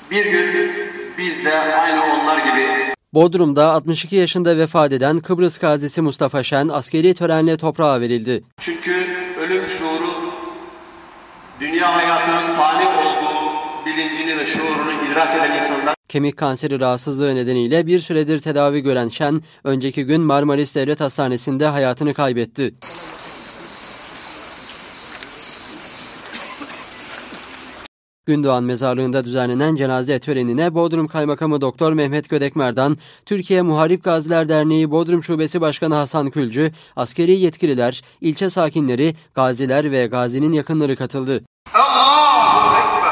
Bir gün biz de aynı onlar gibi Bodrum'da 62 yaşında vefat eden Kıbrıs gazisi Mustafa Şen askeri törenle toprağa verildi. Çünkü ölüm şuuru dünya hayatının fani olduğu bilincini ve şuurunu idrak eden insanlar. Kemik kanseri rahatsızlığı nedeniyle bir süredir tedavi gören Şen, önceki gün Marmaris Devlet Hastanesi'nde hayatını kaybetti. Gündoğan Mezarlığı'nda düzenlenen cenaze törenine Bodrum Kaymakamı Doktor Mehmet Gödekmer'dan, Türkiye Muharip Gaziler Derneği Bodrum Şubesi Başkanı Hasan Külcü, askeri yetkililer, ilçe sakinleri, gaziler ve gazinin yakınları katıldı. Allahu Ekber.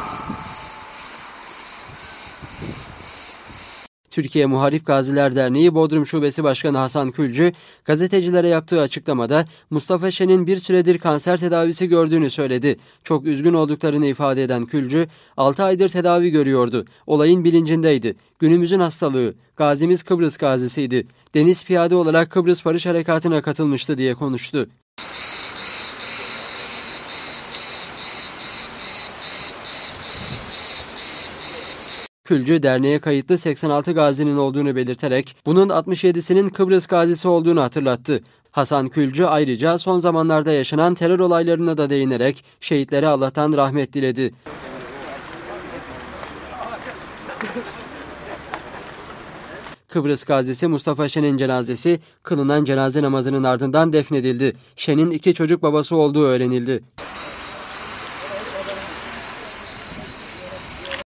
Türkiye Muharip Gaziler Derneği Bodrum Şubesi Başkanı Hasan Külcü, gazetecilere yaptığı açıklamada Mustafa Şen'in bir süredir kanser tedavisi gördüğünü söyledi. Çok üzgün olduklarını ifade eden Külcü, 6 aydır tedavi görüyordu. Olayın bilincindeydi. Günümüzün hastalığı. Gazimiz Kıbrıs gazisiydi. Deniz piyade olarak Kıbrıs Barış Harekatı'na katılmıştı diye konuştu. Külcü, derneğe kayıtlı 86 gazinin olduğunu belirterek bunun 67'sinin Kıbrıs gazisi olduğunu hatırlattı. Hasan Külcü ayrıca son zamanlarda yaşanan terör olaylarına da değinerek şehitlere Allah'tan rahmet diledi. Kıbrıs gazisi Mustafa Şen'in cenazesi kılınan cenaze namazının ardından defnedildi. Şen'in 2 çocuk babası olduğu öğrenildi.